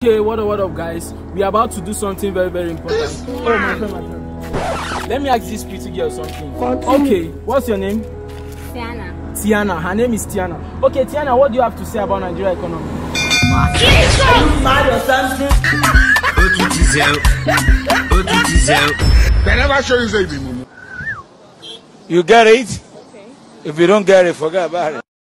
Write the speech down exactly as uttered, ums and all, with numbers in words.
Okay, what up, what up, guys? We are about to do something very, very important. Oh, my friend, my friend. Let me ask this pretty girl something. Okay, what's your name? Tiana. Tiana. Her name is Tiana. Okay, Tiana, what do you have to say about Nigeria economy? Jesus! Are you mad or something? They never show you anything. You get it? Okay. If you don't get it, forget about it.